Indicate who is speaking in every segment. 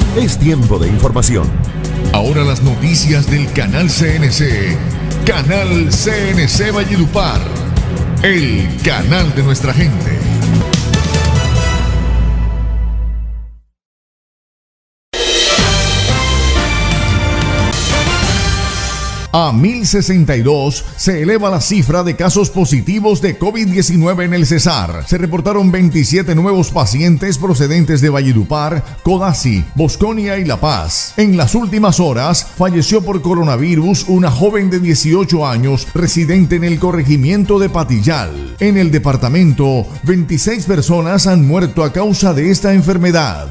Speaker 1: Es tiempo de información.
Speaker 2: Ahora las noticias del canal CNC. Canal CNC Valledupar. El canal de nuestra gente. A 1062 se eleva la cifra de casos positivos de COVID-19 en el Cesar. Se reportaron 27 nuevos pacientes procedentes de Valledupar, Codazzi, Bosconia y La Paz. En las últimas horas, falleció por coronavirus una joven de 18 años residente en el corregimiento de Patillal. En el departamento, 26 personas han muerto a causa de esta enfermedad.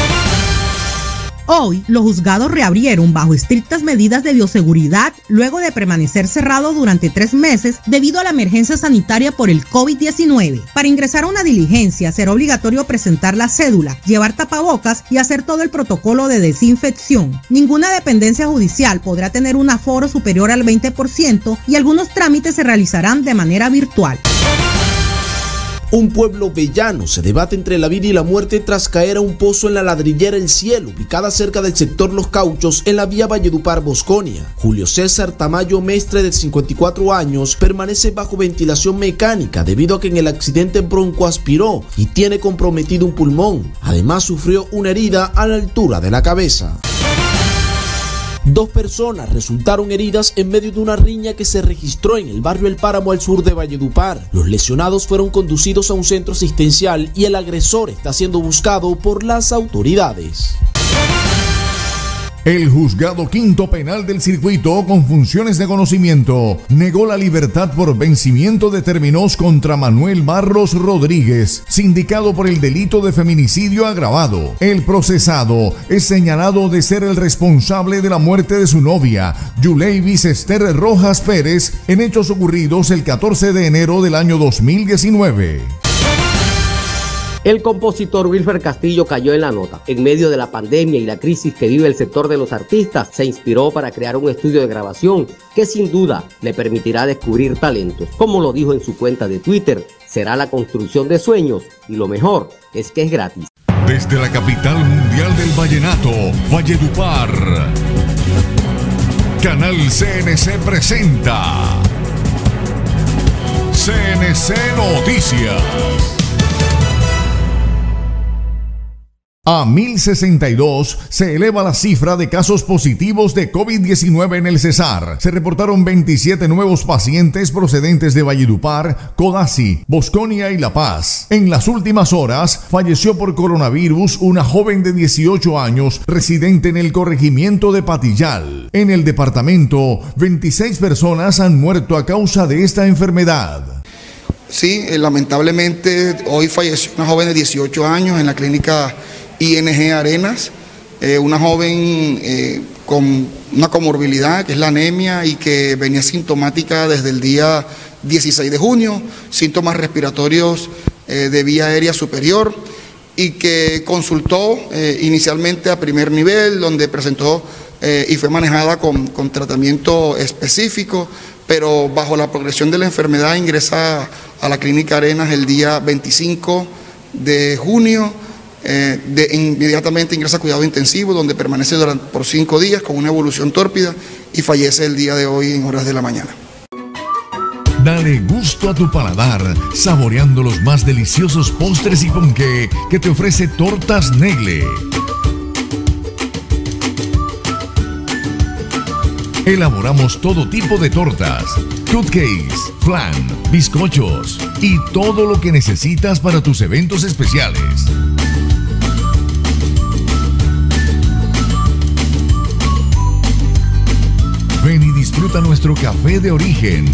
Speaker 3: Hoy, los juzgados reabrieron bajo estrictas medidas de bioseguridad luego de permanecer cerrados durante 3 meses debido a la emergencia sanitaria por el COVID-19. Para ingresar a una diligencia será obligatorio presentar la cédula, llevar tapabocas y hacer todo el protocolo de desinfección. Ninguna dependencia judicial podrá tener un aforo superior al 20% y algunos trámites se realizarán de manera virtual.
Speaker 4: Un pueblo vellano se debate entre la vida y la muerte tras caer a un pozo en la ladrillera El Cielo, ubicada cerca del sector Los Cauchos, en la vía Valledupar-Bosconia. Julio César Tamayo Mestre, de 54 años, permanece bajo ventilación mecánica debido a que en el accidente broncoaspiró y tiene comprometido un pulmón. Además, sufrió una herida a la altura de la cabeza. 2 personas resultaron heridas en medio de una riña que se registró en el barrio El Páramo al sur de Valledupar. Los lesionados fueron conducidos a un centro asistencial y el agresor está siendo buscado por las autoridades.
Speaker 2: El Juzgado Quinto Penal del Circuito, con funciones de conocimiento, negó la libertad por vencimiento de términos contra Manuel Barros Rodríguez, sindicado por el delito de feminicidio agravado. El procesado es señalado de ser el responsable de la muerte de su novia, Yuleivis Esther Rojas Pérez, en hechos ocurridos el 14 de enero del año 2019.
Speaker 5: El compositor Wilfer Castillo cayó en la nota. En medio de la pandemia y la crisis que vive el sector de los artistas, se inspiró para crear un estudio de grabación que sin duda le permitirá descubrir talentos. Como lo dijo en su cuenta de Twitter, será la construcción de sueños y lo mejor es que es gratis.
Speaker 2: Desde la capital mundial del vallenato, Valledupar, Canal CNC presenta CNC Noticias. A 1062 se eleva la cifra de casos positivos de COVID-19 en el Cesar. Se reportaron 27 nuevos pacientes procedentes de Valledupar, Codazzi, Bosconia y La Paz. En las últimas horas, falleció por coronavirus una joven de 18 años residente en el corregimiento de Patillal. En el departamento, 26 personas han muerto a causa de esta enfermedad.
Speaker 6: Sí, lamentablemente hoy falleció una joven de 18 años en la clínica ING Arenas, una joven con una comorbilidad que es la anemia y que venía sintomática desde el día 16 de junio, síntomas respiratorios de vía aérea superior y que consultó inicialmente a primer nivel, donde presentó y fue manejada con tratamiento específico, pero bajo la progresión de la enfermedad ingresa a la clínica Arenas el día 25 de junio. Inmediatamente ingresa a cuidado intensivo, donde permanece por 5 días con una evolución tórpida y fallece el día de hoy en horas de la mañana.
Speaker 2: Dale gusto a tu paladar, saboreando los más deliciosos postres y ponqué que te ofrece Tortas Negle. Elaboramos todo tipo de tortas, cupcakes, flan, bizcochos y todo lo que necesitas para tus eventos especiales. Ven y disfruta nuestro café de origen.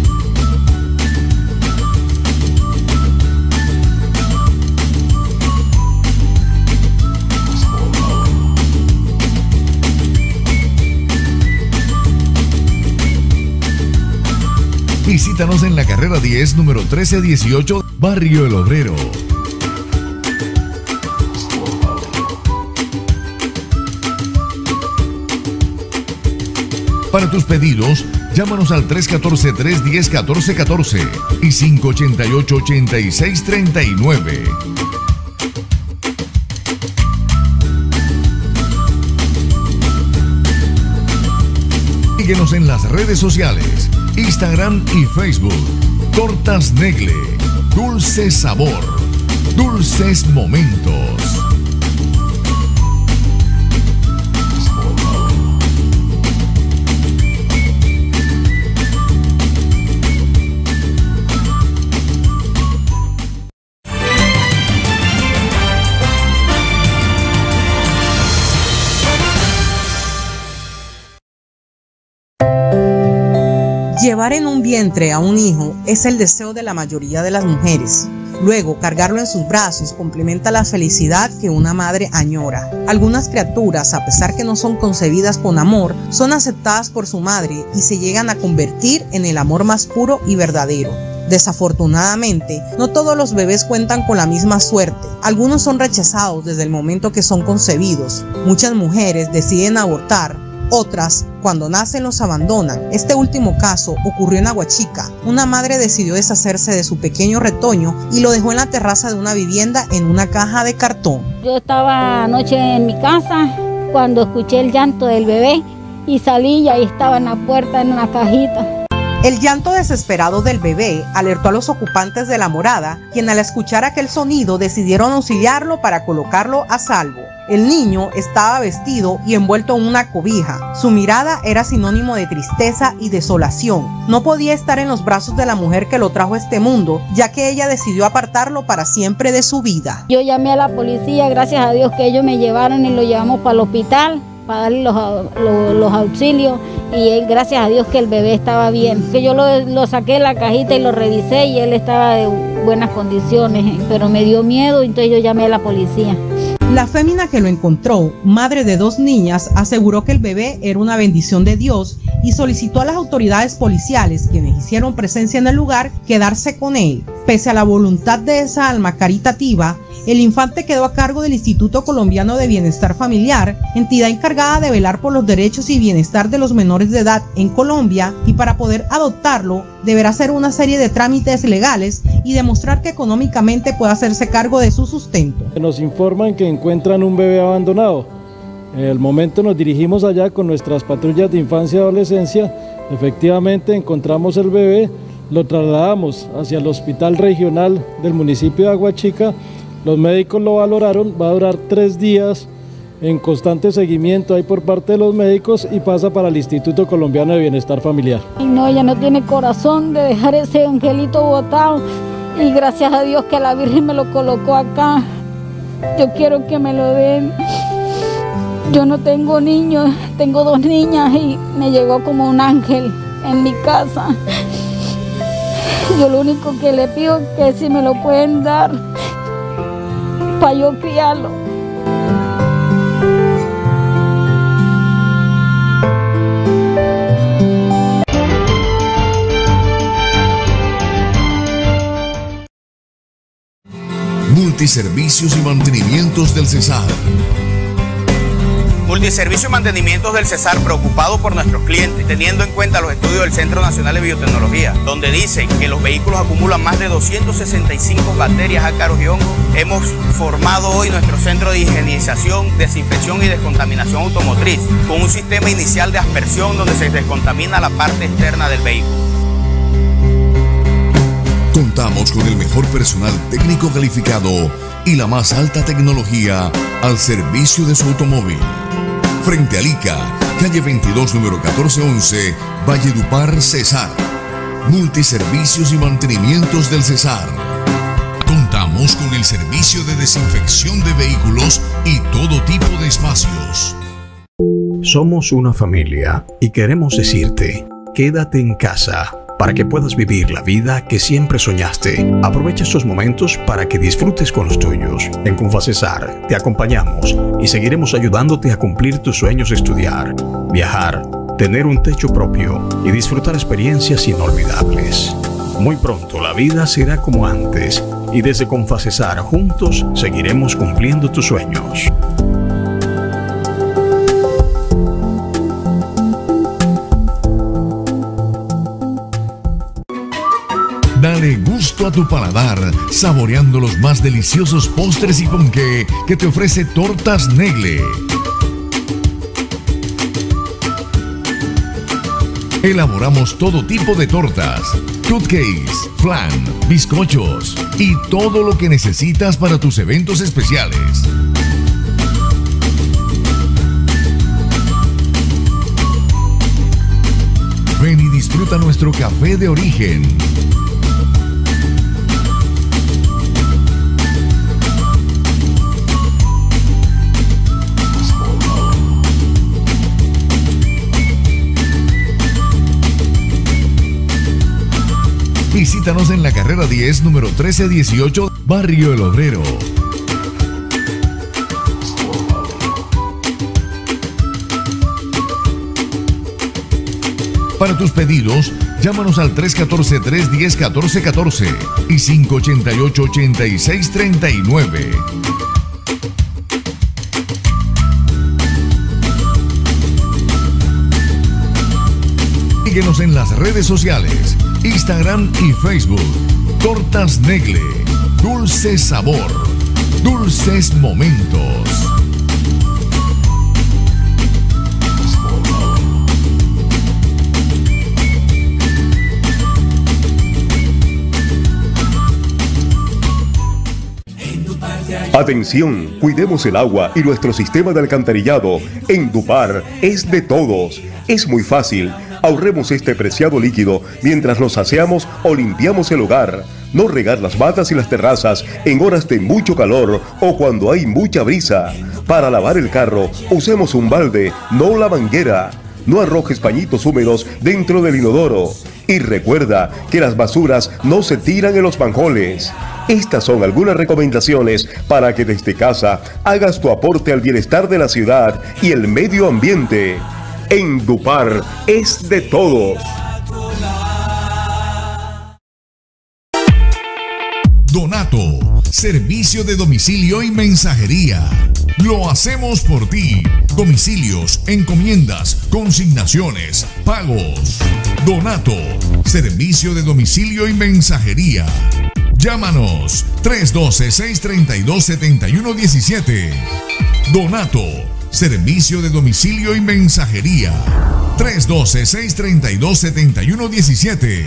Speaker 2: Visítanos en la carrera 10, número 1318, Barrio El Obrero. Para tus pedidos, llámanos al 314-310-1414 y 588-8639. Síguenos en las redes sociales, Instagram y Facebook. Tortas Negle, dulce sabor, dulces momentos.
Speaker 3: Llevar en un vientre a un hijo es el deseo de la mayoría de las mujeres. Luego, cargarlo en sus brazos complementa la felicidad que una madre añora. Algunas criaturas, a pesar que no son concebidas con amor, son aceptadas por su madre y se llegan a convertir en el amor más puro y verdadero. Desafortunadamente, no todos los bebés cuentan con la misma suerte. Algunos son rechazados desde el momento que son concebidos. Muchas mujeres deciden abortar. Otras, cuando nacen, los abandonan. Este último caso ocurrió en Aguachica. Una madre decidió deshacerse de su pequeño retoño y lo dejó en la terraza de una vivienda en una caja de cartón.
Speaker 7: Yo estaba anoche en mi casa cuando escuché el llanto del bebé y salí y ahí estaba en la puerta en una cajita.
Speaker 3: El llanto desesperado del bebé alertó a los ocupantes de la morada, quien al escuchar aquel sonido decidieron auxiliarlo para colocarlo a salvo. El niño estaba vestido y envuelto en una cobija. Su mirada era sinónimo de tristeza y desolación. No podía estar en los brazos de la mujer que lo trajo a este mundo, ya que ella decidió apartarlo para siempre de su vida.
Speaker 7: Yo llamé a la policía, gracias a Dios que ellos me llevaron y lo llevamos para el hospital para darle los auxilios, y él, gracias a Dios que el bebé estaba bien. Que yo lo saqué de la cajita y lo revisé y él estaba de buenas condiciones, pero me dio miedo, entonces yo llamé a la policía.
Speaker 3: La fémina que lo encontró, madre de 2 niñas, aseguró que el bebé era una bendición de Dios y solicitó a las autoridades policiales, quienes hicieron presencia en el lugar, quedarse con él. Pese a la voluntad de esa alma caritativa, el infante quedó a cargo del Instituto Colombiano de Bienestar Familiar, entidad encargada de velar por los derechos y bienestar de los menores de edad en Colombia, y para poder adoptarlo deberá hacer una serie de trámites legales y demostrar que económicamente puede hacerse cargo de su sustento.
Speaker 8: Nos informan que encuentran un bebé abandonado. En el momento nos dirigimos allá con nuestras patrullas de infancia y adolescencia. Efectivamente encontramos el bebé, lo trasladamos hacia el hospital regional del municipio de Aguachica. Los médicos lo valoraron, va a durar 3 días en constante seguimiento ahí por parte de los médicos y pasa para el Instituto Colombiano de Bienestar Familiar.
Speaker 7: Y no, ella no tiene corazón de dejar ese angelito botado, y gracias a Dios que la Virgen me lo colocó acá. Yo quiero que me lo den. Yo no tengo niños, tengo 2 niñas y me llegó como un ángel en mi casa. Yo lo único que le pido es que si me lo pueden dar para yo criarlo.
Speaker 2: Multiservicios y mantenimientos del Cesar.
Speaker 9: Multiservicios y mantenimientos del Cesar, preocupado por nuestros clientes, teniendo en cuenta los estudios del Centro Nacional de Biotecnología, donde dicen que los vehículos acumulan más de 265 bacterias, ácaros y hongos. Hemos formado hoy nuestro centro de higienización, desinfección y descontaminación automotriz, con un sistema inicial de aspersión donde se descontamina la parte externa del vehículo.
Speaker 2: Contamos con el mejor personal técnico calificado y la más alta tecnología al servicio de su automóvil. Frente a Lica, calle 22, número 1411, Valledupar, Cesar. Multiservicios y mantenimientos del Cesar. Contamos con el servicio de desinfección de vehículos y todo tipo de espacios.
Speaker 10: Somos una familia y queremos decirte, quédate en casa para que puedas vivir la vida que siempre soñaste. Aprovecha estos momentos para que disfrutes con los tuyos. En Confacesar te acompañamos y seguiremos ayudándote a cumplir tus sueños de estudiar, viajar, tener un techo propio y disfrutar experiencias inolvidables. Muy pronto la vida será como antes y desde Confacesar juntos seguiremos cumpliendo tus sueños.
Speaker 2: Dale gusto a tu paladar, saboreando los más deliciosos postres y ponqué que te ofrece Tortas Negle. Elaboramos todo tipo de tortas, cupcakes, flan, bizcochos y todo lo que necesitas para tus eventos especiales. Ven y disfruta nuestro café de origen. Visítanos en la carrera 10, número 1318, Barrio El Obrero. Para tus pedidos, llámanos al 314-310-1414 y 588-8639. Síguenos en las redes sociales, Instagram y Facebook. Tortas Negle, dulce sabor, dulces momentos.
Speaker 11: Atención, cuidemos el agua y nuestro sistema de alcantarillado. Endupar es de todos. Es muy fácil. Ahorremos este preciado líquido mientras nos aseamos o limpiamos el hogar. No regar las matas y las terrazas en horas de mucho calor o cuando hay mucha brisa. Para lavar el carro, usemos un balde, no la manguera. No arrojes pañitos húmedos dentro del inodoro. Y recuerda que las basuras no se tiran en los manjoles. Estas son algunas recomendaciones para que desde casa hagas tu aporte al bienestar de la ciudad y el medio ambiente. Endupar es de todos.
Speaker 2: Donato, servicio de domicilio y mensajería. Lo hacemos por ti. Domicilios, encomiendas, consignaciones, pagos. Donato, servicio de domicilio y mensajería. Llámanos 312-632-7117. Donato, servicio de domicilio y mensajería. 312-632-7117.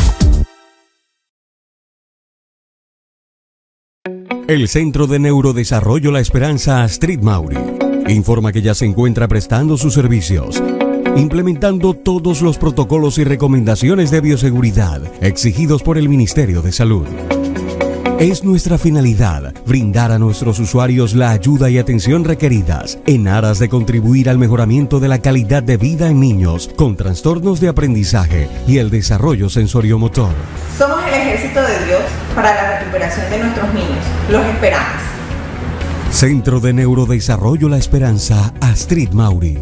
Speaker 12: El Centro de Neurodesarrollo La Esperanza Astrid Mauri informa que ya se encuentra prestando sus servicios, implementando todos los protocolos y recomendaciones de bioseguridad exigidos por el Ministerio de Salud. Es nuestra finalidad brindar a nuestros usuarios la ayuda y atención requeridas en aras de contribuir al mejoramiento de la calidad de vida en niños con trastornos de aprendizaje y el desarrollo sensoriomotor.
Speaker 13: Somos el ejército de Dios para la recuperación de nuestros niños. Los esperamos.
Speaker 12: Centro de Neurodesarrollo La Esperanza Astrid Mauri.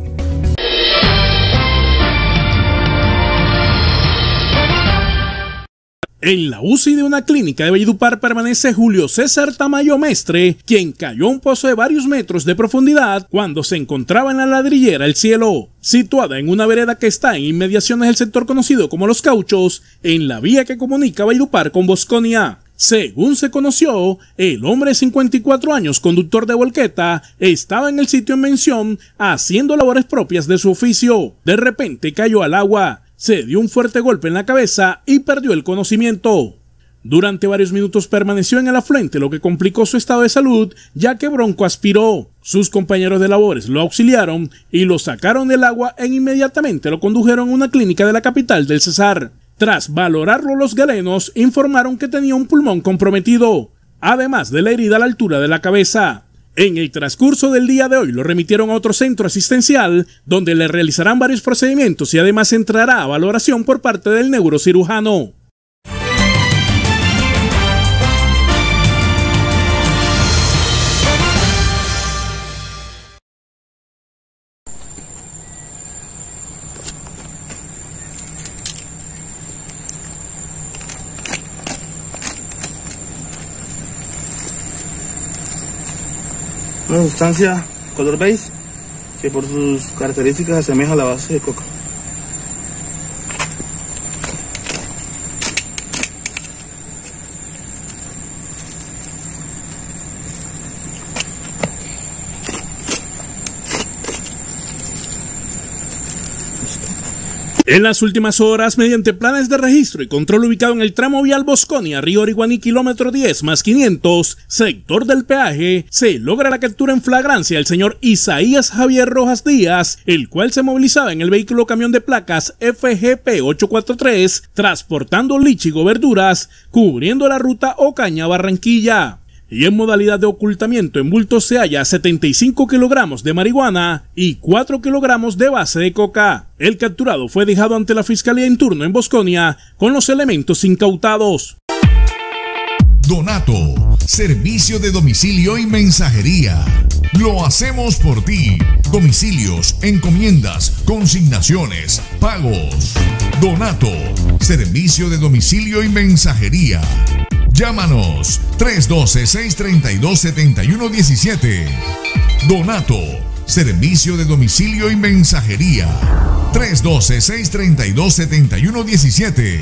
Speaker 14: En la UCI de una clínica de Valledupar permanece Julio César Tamayo Mestre, quien cayó a un pozo de varios metros de profundidad cuando se encontraba en la ladrillera El Cielo, situada en una vereda que está en inmediaciones del sector conocido como Los Cauchos, en la vía que comunica Valledupar con Bosconia. Según se conoció, el hombre de 54 años, conductor de volqueta, estaba en el sitio en mención haciendo labores propias de su oficio. De repente cayó al agua. Se dio un fuerte golpe en la cabeza y perdió el conocimiento. Durante varios minutos permaneció en el afluente, lo que complicó su estado de salud, ya que broncoaspiró. Sus compañeros de labores lo auxiliaron y lo sacaron del agua e inmediatamente lo condujeron a una clínica de la capital del Cesar. Tras valorarlo, los galenos informaron que tenía un pulmón comprometido, además de la herida a la altura de la cabeza. En el transcurso del día de hoy lo remitieron a otro centro asistencial donde le realizarán varios procedimientos y además entrará a valoración por parte del neurocirujano.
Speaker 15: Una sustancia color beige que por sus características asemeja a la base de coca.
Speaker 14: En las últimas horas, mediante planes de registro y control ubicado en el tramo vial Bosconia-Río Origuaní, kilómetro 10 más 500, sector del peaje, se logra la captura en flagrancia del señor Isaías Javier Rojas Díaz, el cual se movilizaba en el vehículo camión de placas FGP 843, transportando lichigo verduras, cubriendo la ruta Ocaña-Barranquilla. Y en modalidad de ocultamiento en bultos se halla 75 kilogramos de marihuana y 4 kilogramos de base de coca. El capturado fue dejado ante la Fiscalía en turno en Bosconia con los elementos incautados.
Speaker 2: Donato, servicio de domicilio y mensajería. Lo hacemos por ti. Domicilios, encomiendas, consignaciones, pagos. Donato, servicio de domicilio y mensajería. Llámanos 312-632-7117. Donato, servicio de domicilio y mensajería. 312-632-7117.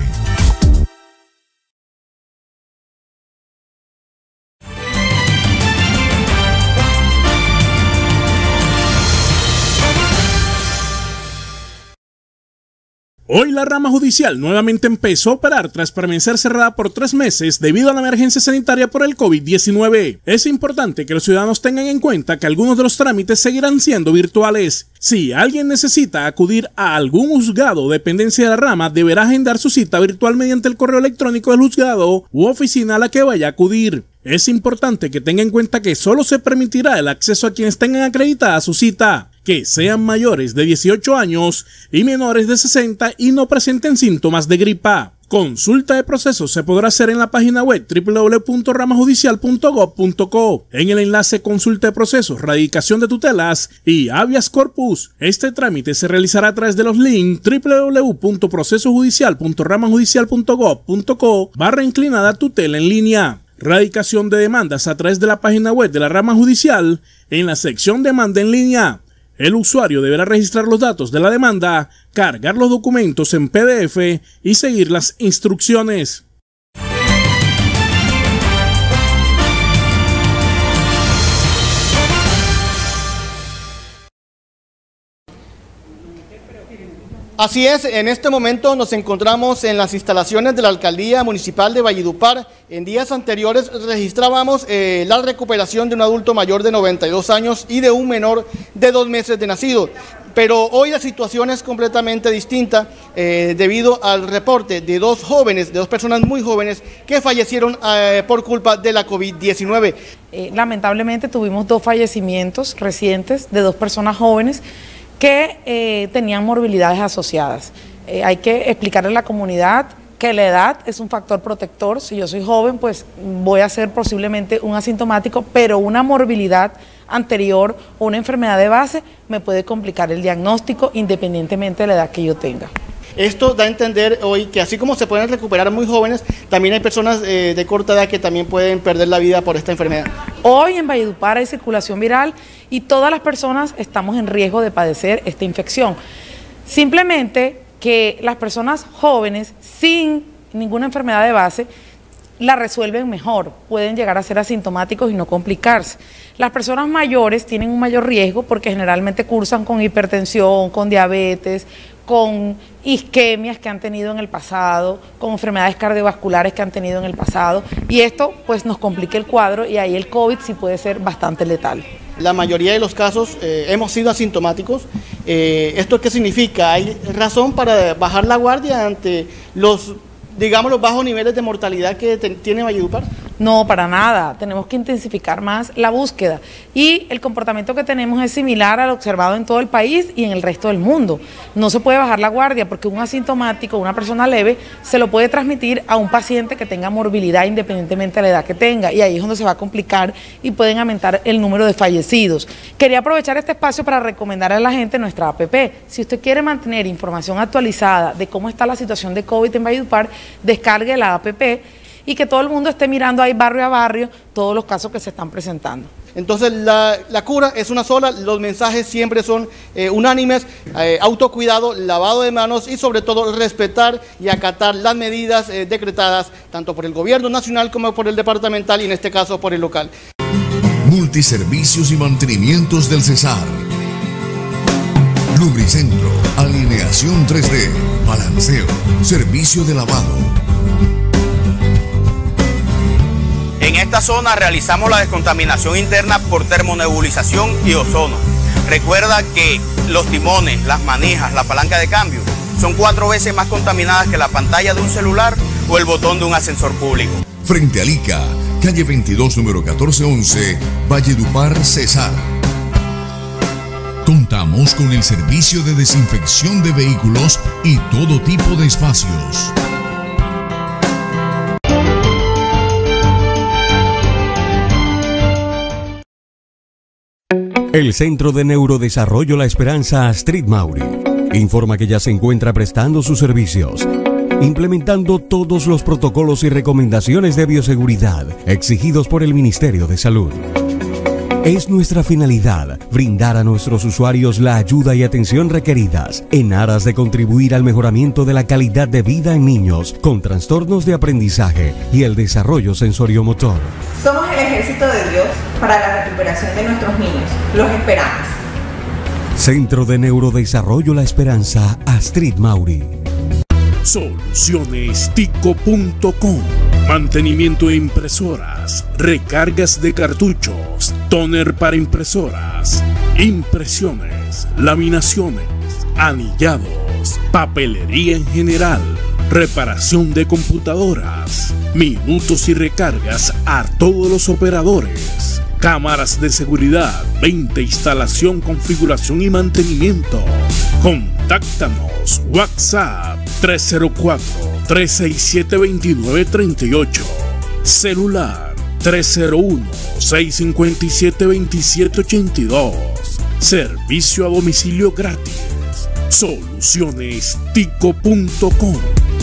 Speaker 14: Hoy la rama judicial nuevamente empezó a operar tras permanecer cerrada por 3 meses debido a la emergencia sanitaria por el COVID-19. Es importante que los ciudadanos tengan en cuenta que algunos de los trámites seguirán siendo virtuales. Si alguien necesita acudir a algún juzgado o dependencia de la rama, deberá agendar su cita virtual mediante el correo electrónico del juzgado u oficina a la que vaya a acudir. Es importante que tenga en cuenta que solo se permitirá el acceso a quienes tengan acreditada su cita, que sean mayores de 18 años y menores de 60 y no presenten síntomas de gripa. Consulta de procesos se podrá hacer en la página web www.ramajudicial.gov.co en el enlace Consulta de procesos, radicación de tutelas y habeas corpus. Este trámite se realizará a través de los links www.procesojudicial.ramajudicial.gov.co/inclinada tutela en línea. Radicación de demandas a través de la página web de la rama judicial en la sección Demanda en línea. El usuario deberá registrar los datos de la demanda, cargar los documentos en PDF y seguir las instrucciones.
Speaker 16: Así es, en este momento nos encontramos en las instalaciones de la Alcaldía Municipal de Valledupar. En días anteriores registrábamos la recuperación de un adulto mayor de 92 años y de un menor de 2 meses de nacido. Pero hoy la situación es completamente distinta debido al reporte de 2 jóvenes, de 2 personas muy jóvenes que fallecieron por culpa de la COVID-19.
Speaker 17: Lamentablemente tuvimos 2 fallecimientos recientes de 2 personas jóvenes que tenían morbilidades asociadas. Hay que explicarle a la comunidad que la edad es un factor protector. Si yo soy joven, pues voy a ser posiblemente un asintomático, pero una morbilidad anterior o una enfermedad de base me puede complicar el diagnóstico independientemente de la edad que yo tenga.
Speaker 16: Esto da a entender hoy que así como se pueden recuperar muy jóvenes, también hay personas de corta edad que también pueden perder la vida por esta enfermedad.
Speaker 17: Hoy en Valledupar hay circulación viral y todas las personas estamos en riesgo de padecer esta infección. Simplemente que las personas jóvenes sin ninguna enfermedad de base la resuelven mejor, pueden llegar a ser asintomáticos y no complicarse. Las personas mayores tienen un mayor riesgo porque generalmente cursan con hipertensión, con diabetes, con isquemias que han tenido en el pasado, con enfermedades cardiovasculares que han tenido en el pasado, y esto pues nos complica el cuadro y ahí el COVID sí puede ser bastante letal.
Speaker 16: La mayoría de los casos hemos sido asintomáticos. ¿Esto qué significa? ¿Hay razón para bajar la guardia ante los bajos niveles de mortalidad que tiene Valledupar?
Speaker 17: No, para nada. Tenemos que intensificar más la búsqueda y el comportamiento que tenemos es similar al observado en todo el país y en el resto del mundo. No se puede bajar la guardia porque un asintomático, una persona leve, se lo puede transmitir a un paciente que tenga morbilidad independientemente de la edad que tenga, y ahí es donde se va a complicar y pueden aumentar el número de fallecidos. Quería aprovechar este espacio para recomendar a la gente nuestra APP. Si usted quiere mantener información actualizada de cómo está la situación de COVID en Valledupar, descargue la APP y que todo el mundo esté mirando ahí barrio a barrio todos los casos que se están presentando.
Speaker 16: Entonces la cura es una sola, los mensajes siempre son unánimes, autocuidado, lavado de manos y sobre todo respetar y acatar las medidas decretadas tanto por el gobierno nacional como por el departamental y en este caso por el local.
Speaker 2: Multiservicios y mantenimientos del Cesar. Lubricentro, alineación 3D, balanceo, servicio de lavado.
Speaker 9: En esta zona realizamos la descontaminación interna por termonebulización y ozono. Recuerda que los timones, las manijas, la palanca de cambio son 4 veces más contaminadas que la pantalla de un celular o el botón de un ascensor público.
Speaker 2: Frente al ICA, calle 22, número 1411, Valledupar, Cesar. Contamos con el servicio de desinfección de vehículos y todo tipo de espacios.
Speaker 12: El Centro de Neurodesarrollo La Esperanza Astrid Mauri informa que ya se encuentra prestando sus servicios, implementando todos los protocolos y recomendaciones de bioseguridad exigidos por el Ministerio de Salud. Es nuestra finalidad brindar a nuestros usuarios la ayuda y atención requeridas en aras de contribuir al mejoramiento de la calidad de vida en niños con trastornos de aprendizaje y el desarrollo sensoriomotor.
Speaker 13: Somos el ejército de Dios para la recuperación de nuestros niños. Los esperamos.
Speaker 12: Centro de Neurodesarrollo La Esperanza Astrid Mauri.
Speaker 14: Solucionestico.com. Mantenimiento de impresoras, recargas de cartuchos, tóner para impresoras, impresiones, laminaciones, anillados, papelería en general, reparación de computadoras, minutos y recargas a todos los operadores, cámaras de seguridad, venta, instalación, configuración y mantenimiento. Contáctanos, WhatsApp 304-367-2938, celular 301-657-2782, servicio a domicilio gratis. Solucionestico.com.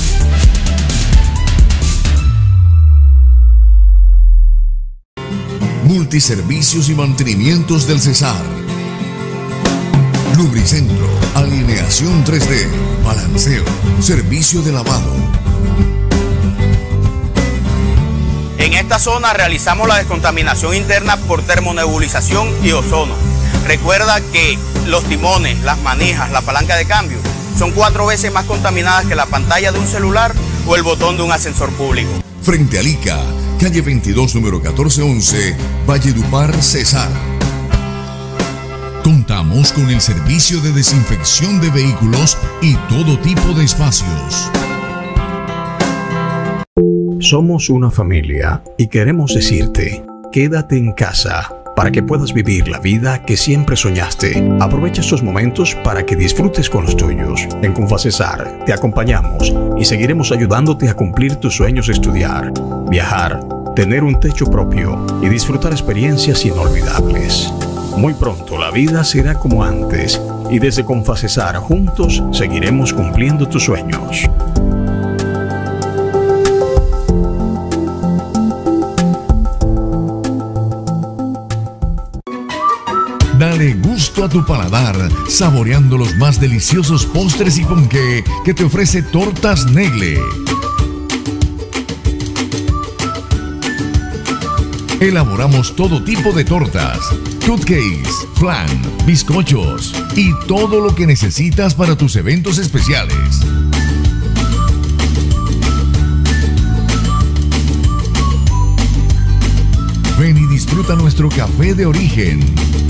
Speaker 2: Multiservicios y mantenimientos del Cesar. Lubricentro, alineación 3D, balanceo, servicio de lavado.
Speaker 9: En esta zona realizamos la descontaminación interna por termonebulización y ozono. Recuerda que los timones, las manijas, la palanca de cambio son 4 veces más contaminadas que la pantalla de un celular o el botón de un ascensor público.
Speaker 2: Frente al ICA, calle 22, número 1411, Valledupar, Cesar. Contamos con el servicio de desinfección de vehículos y todo tipo de espacios.
Speaker 10: Somos una familia y queremos decirte, quédate en casa para que puedas vivir la vida que siempre soñaste. Aprovecha estos momentos para que disfrutes con los tuyos. En Confacesar te acompañamos y seguiremos ayudándote a cumplir tus sueños de estudiar, viajar, tener un techo propio y disfrutar experiencias inolvidables. Muy pronto la vida será como antes y desde Confacesar juntos seguiremos cumpliendo tus sueños.
Speaker 2: Dale gusto a tu paladar, saboreando los más deliciosos postres y ponqué que te ofrece Tortas Negle. Elaboramos todo tipo de tortas, cupcakes, flan, bizcochos y todo lo que necesitas para tus eventos especiales. Ven y disfruta nuestro café de origen.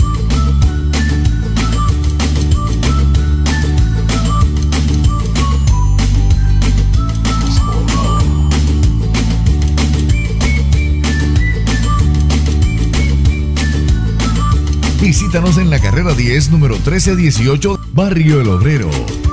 Speaker 2: Visítanos en la carrera 10, número 1318, Barrio El Obrero.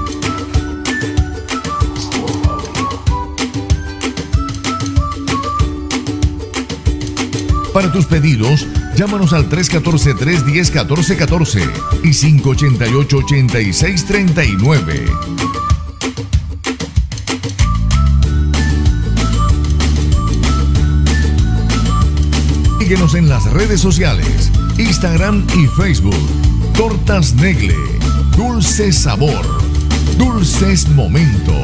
Speaker 2: Para tus pedidos, llámanos al 314-310-1414 y 588-8639. Síguenos en las redes sociales, Instagram y Facebook. Tortas Negle, dulce sabor, dulces momentos.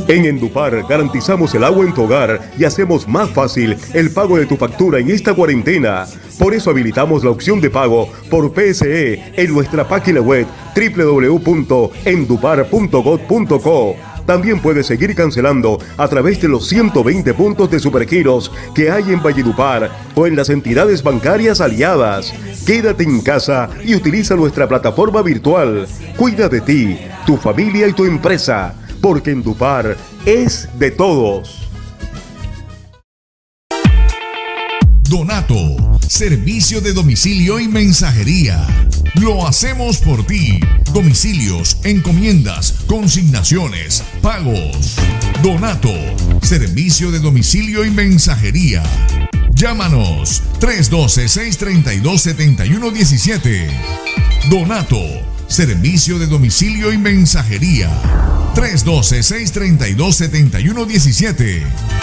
Speaker 11: En Endupar garantizamos el agua en tu hogar y hacemos más fácil el pago de tu factura en esta cuarentena. Por eso habilitamos la opción de pago por PSE en nuestra página web www.endupar.gov.co. También puedes seguir cancelando a través de los 120 puntos de Supergiros que hay en Valledupar o en las entidades bancarias aliadas. Quédate en casa y utiliza nuestra plataforma virtual. Cuida de ti, tu familia y tu empresa, porque Endupar es de todos.
Speaker 2: Donato, servicio de domicilio y mensajería. Lo hacemos por ti. Domicilios, encomiendas, consignaciones, pagos. Donato, servicio de domicilio y mensajería. Llámanos 312-632-7117. Donato, servicio de domicilio y mensajería. 312-632-7117.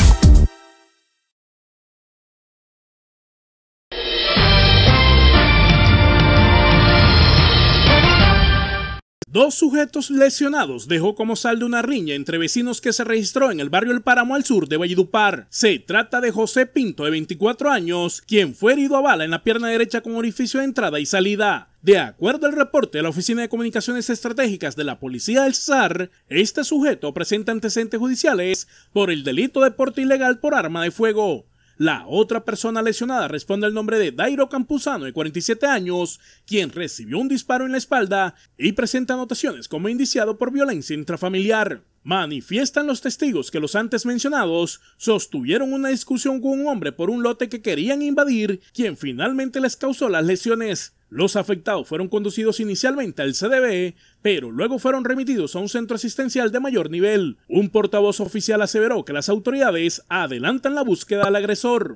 Speaker 14: Dos sujetos lesionados dejó como saldo una riña entre vecinos que se registró en el barrio El Páramo al sur de Valledupar. Se trata de José Pinto, de 24 años, quien fue herido a bala en la pierna derecha con orificio de entrada y salida. De acuerdo al reporte de la Oficina de Comunicaciones Estratégicas de la Policía del Cesar, este sujeto presenta antecedentes judiciales por el delito de porte ilegal por arma de fuego. La otra persona lesionada responde al nombre de Dairo Campuzano, de 47 años, quien recibió un disparo en la espalda y presenta anotaciones como indiciado por violencia intrafamiliar. Manifiestan los testigos que los antes mencionados sostuvieron una discusión con un hombre por un lote que querían invadir, quien finalmente les causó las lesiones. Los afectados fueron conducidos inicialmente al CDB, pero luego fueron remitidos a un centro asistencial de mayor nivel. Un portavoz oficial aseveró que las autoridades adelantan la búsqueda del agresor.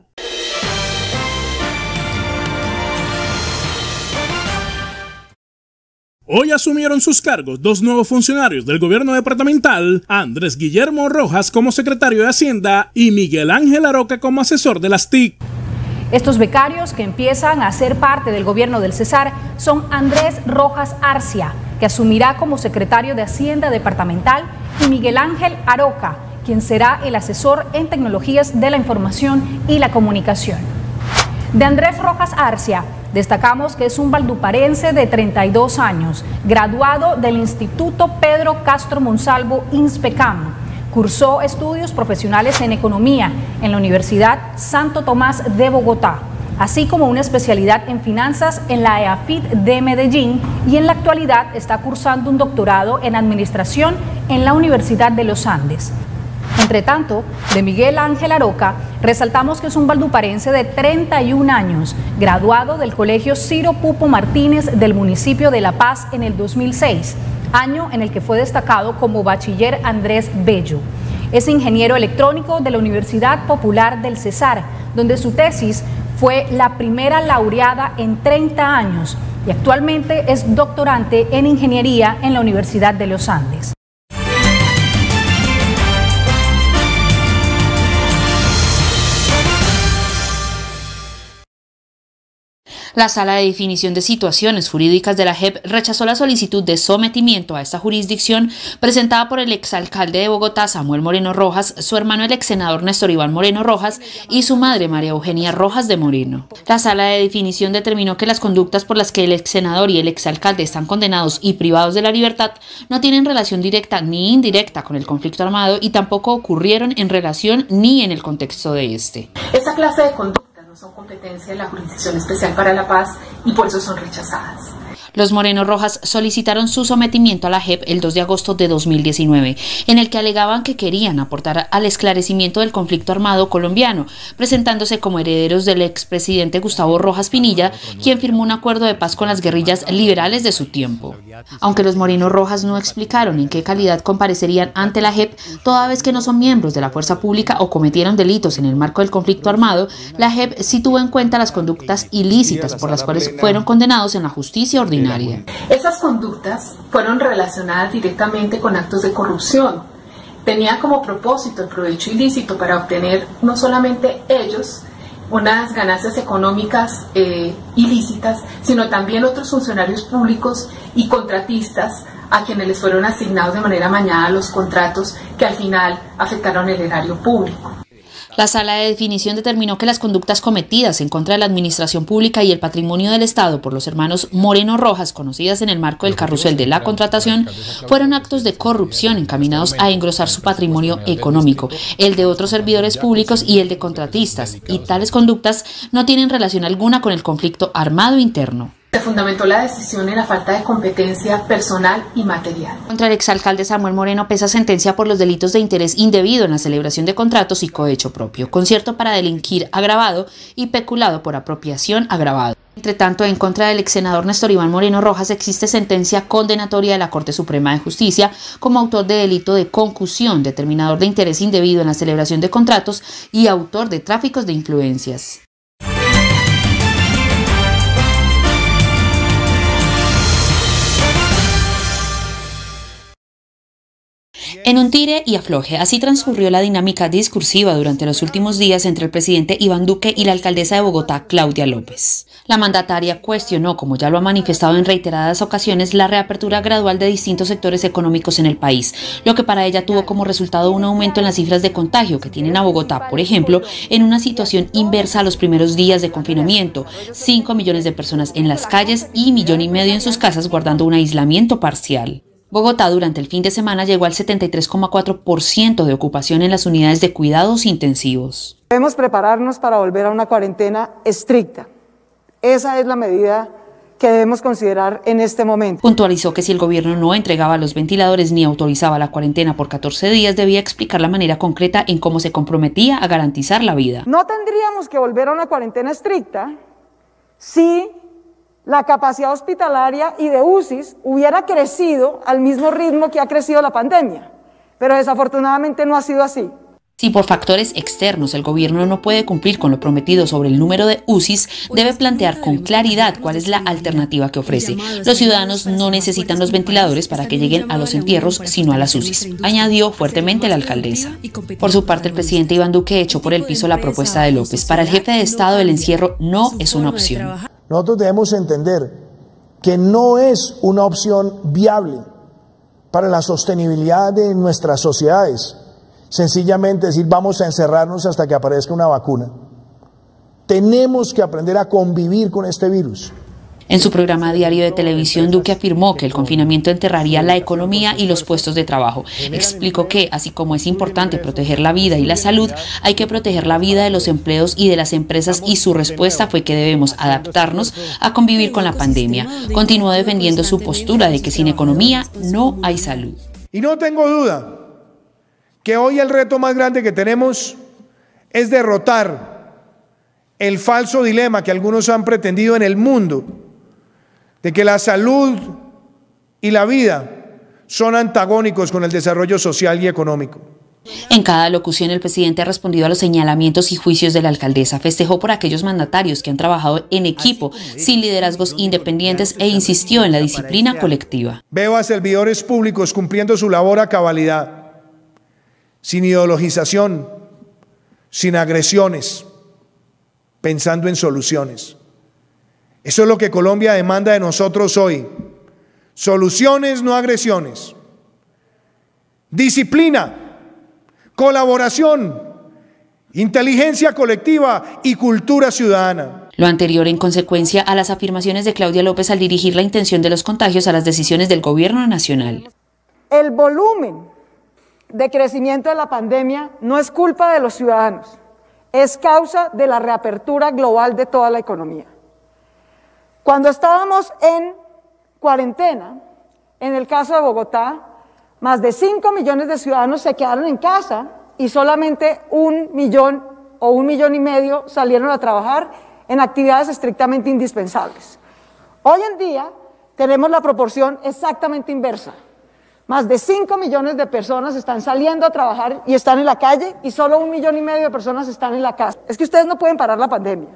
Speaker 14: Hoy asumieron sus cargos dos nuevos funcionarios del gobierno departamental, Andrés Guillermo Rojas como secretario de Hacienda y Miguel Ángel Aroca como asesor de las TIC.
Speaker 18: Estos becarios que empiezan a ser parte del gobierno del Cesar son Andrés Rojas Arcia, que asumirá como secretario de Hacienda departamental, y Miguel Ángel Aroca, quien será el asesor en tecnologías de la información y la comunicación. De Andrés Rojas Arcia, destacamos que es un valduparense de 32 años, graduado del Instituto Pedro Castro Monsalvo INSPECAM. Cursó estudios profesionales en economía en la Universidad Santo Tomás de Bogotá, así como una especialidad en finanzas en la EAFIT de Medellín, y en la actualidad está cursando un doctorado en administración en la Universidad de los Andes. Entre tanto, de Miguel Ángel Aroca, resaltamos que es un valduparense de 31 años, graduado del Colegio Ciro Pupo Martínez del municipio de La Paz en el 2006, año en el que fue destacado como bachiller Andrés Bello. Es ingeniero electrónico de la Universidad Popular del Cesar, donde su tesis fue la primera laureada en 30 años y actualmente es doctorante en ingeniería en la Universidad de los Andes.
Speaker 19: La Sala de Definición de Situaciones Jurídicas de la JEP rechazó la solicitud de sometimiento a esta jurisdicción presentada por el exalcalde de Bogotá, Samuel Moreno Rojas, su hermano el exsenador Néstor Iván Moreno Rojas y su madre María Eugenia Rojas de Moreno. La Sala de Definición determinó que las conductas por las que el exsenador y el exalcalde están condenados y privados de la libertad no tienen relación directa ni indirecta con el conflicto armado y tampoco ocurrieron en relación ni en el contexto de este.
Speaker 20: Esta clase de conductas son competencia de la Jurisdicción Especial para la Paz y por eso son rechazadas.
Speaker 19: Los Moreno Rojas solicitaron su sometimiento a la JEP el 2 de agosto de 2019, en el que alegaban que querían aportar al esclarecimiento del conflicto armado colombiano, presentándose como herederos del expresidente Gustavo Rojas Pinilla, quien firmó un acuerdo de paz con las guerrillas liberales de su tiempo. Aunque los Moreno Rojas no explicaron en qué calidad comparecerían ante la JEP, toda vez que no son miembros de la fuerza pública o cometieron delitos en el marco del conflicto armado, la JEP sí tuvo en cuenta las conductas ilícitas por las cuales fueron condenados en la justicia ordinaria.
Speaker 20: Esas conductas fueron relacionadas directamente con actos de corrupción. Tenía como propósito el provecho ilícito para obtener no solamente ellos unas ganancias económicas ilícitas, sino también otros funcionarios públicos y contratistas a quienes les fueron asignados de manera amañada los contratos que al final afectaron el erario público.
Speaker 19: La Sala de Definición determinó que las conductas cometidas en contra de la administración pública y el patrimonio del Estado por los hermanos Moreno Rojas, conocidas en el marco del carrusel de la contratación, fueron actos de corrupción encaminados a engrosar su patrimonio económico, el de otros servidores públicos y el de contratistas, y tales conductas no tienen relación alguna con el conflicto armado interno.
Speaker 20: Se fundamentó la decisión en la falta de competencia personal y material.
Speaker 19: Contra el exalcalde Samuel Moreno pesa sentencia por los delitos de interés indebido en la celebración de contratos y cohecho propio, concierto para delinquir agravado y peculado por apropiación agravado. Entre tanto, en contra del ex senador Néstor Iván Moreno Rojas existe sentencia condenatoria de la Corte Suprema de Justicia como autor de delito de concusión, determinador de interés indebido en la celebración de contratos y autor de tráficos de influencias. En un tire y afloje, así transcurrió la dinámica discursiva durante los últimos días entre el presidente Iván Duque y la alcaldesa de Bogotá, Claudia López. La mandataria cuestionó, como ya lo ha manifestado en reiteradas ocasiones, la reapertura gradual de distintos sectores económicos en el país, lo que para ella tuvo como resultado un aumento en las cifras de contagio que tienen a Bogotá, por ejemplo, en una situación inversa a los primeros días de confinamiento, 5 millones de personas en las calles y 1,5 millones en sus casas guardando un aislamiento parcial. Bogotá durante el fin de semana llegó al 73,4% de ocupación en las unidades de cuidados intensivos.
Speaker 21: Debemos prepararnos para volver a una cuarentena estricta. Esa es la medida que debemos considerar en este momento.
Speaker 19: Puntualizó que si el gobierno no entregaba los ventiladores ni autorizaba la cuarentena por 14 días, debía explicar la manera concreta en cómo se comprometía a garantizar la vida.
Speaker 21: No tendríamos que volver a una cuarentena estricta si la capacidad hospitalaria y de UCIs hubiera crecido al mismo ritmo que ha crecido la pandemia, pero desafortunadamente no ha sido así.
Speaker 19: Si por factores externos el gobierno no puede cumplir con lo prometido sobre el número de UCIs, debe plantear con claridad cuál es la alternativa que ofrece. Los ciudadanos no necesitan los ventiladores para que lleguen a los entierros, sino a las UCIs, añadió fuertemente la alcaldesa. Por su parte, el presidente Iván Duque echó por el piso la propuesta de López. Para el jefe de Estado, el encierro no es una opción.
Speaker 22: Nosotros debemos entender que no es una opción viable para la sostenibilidad de nuestras sociedades. Sencillamente decir vamos a encerrarnos hasta que aparezca una vacuna. Tenemos que aprender a convivir con este virus.
Speaker 19: En su programa diario de televisión, Duque afirmó que el confinamiento enterraría la economía y los puestos de trabajo. Explicó que, así como es importante proteger la vida y la salud, hay que proteger la vida de los empleos y de las empresas, y su respuesta fue que debemos adaptarnos a convivir con la pandemia. Continuó defendiendo su postura de que sin economía no hay salud.
Speaker 22: Y no tengo duda que hoy el reto más grande que tenemos es derrotar el falso dilema que algunos han pretendido en el mundo, de que la salud y la vida son antagónicos con el desarrollo social y económico.
Speaker 19: En cada locución, el presidente ha respondido a los señalamientos y juicios de la alcaldesa. Festejó por aquellos mandatarios que han trabajado en equipo, sin liderazgos independientes, e insistió en la disciplina colectiva.
Speaker 22: Veo a servidores públicos cumpliendo su labor a cabalidad, sin ideologización, sin agresiones, pensando en soluciones. Eso es lo que Colombia demanda de nosotros hoy. Soluciones, no agresiones. Disciplina, colaboración, inteligencia colectiva y cultura ciudadana.
Speaker 19: Lo anterior en consecuencia a las afirmaciones de Claudia López al dirigir la intención de los contagios a las decisiones del gobierno nacional.
Speaker 21: El volumen de crecimiento de la pandemia no es culpa de los ciudadanos, es causa de la reapertura global de toda la economía. Cuando estábamos en cuarentena, en el caso de Bogotá, más de 5 millones de ciudadanos se quedaron en casa y solamente 1 millón o 1,5 millones salieron a trabajar en actividades estrictamente indispensables. Hoy en día tenemos la proporción exactamente inversa. Más de 5 millones de personas están saliendo a trabajar y están en la calle, y solo 1,5 millones de personas están en la casa. Es que ustedes no pueden parar la pandemia.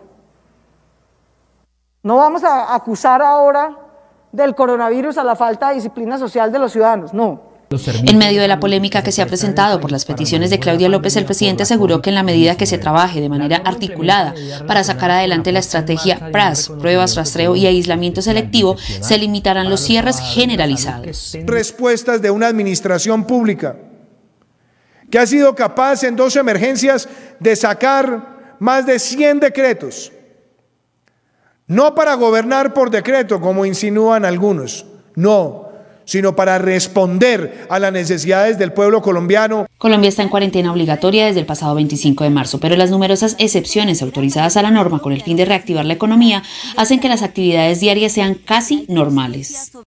Speaker 21: No vamos a acusar ahora del coronavirus a la falta de disciplina social de los ciudadanos, no.
Speaker 19: En medio de la polémica que se ha presentado por las peticiones de Claudia López, el presidente aseguró que en la medida que se trabaje de manera articulada para sacar adelante la estrategia PRAS, pruebas, rastreo y aislamiento selectivo, se limitarán los cierres generalizados.
Speaker 22: Respuestas de una administración pública que ha sido capaz en 2 emergencias de sacar más de 100 decretos, no para gobernar por decreto, como insinúan algunos, no, sino para responder a las necesidades del pueblo colombiano.
Speaker 19: Colombia está en cuarentena obligatoria desde el pasado 25 de marzo, pero las numerosas excepciones autorizadas a la norma con el fin de reactivar la economía hacen que las actividades diarias sean casi normales.